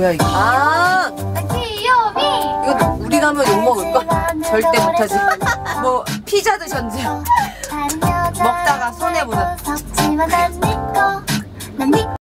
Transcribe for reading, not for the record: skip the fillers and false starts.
뭐야 이게? 아, 이거 우리 가면 욕 먹을걸? 절대 못하지. 뭐 피자 드셨는지 먹다가 손해 보는.